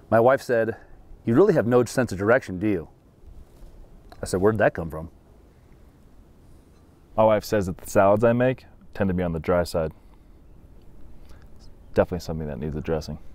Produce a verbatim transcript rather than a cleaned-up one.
My wife said, "You really have no sense of direction, do you?" I said, "Where'd that come from?" My wife says that the salads I make tend to be on the dry side. Definitely something that needs addressing.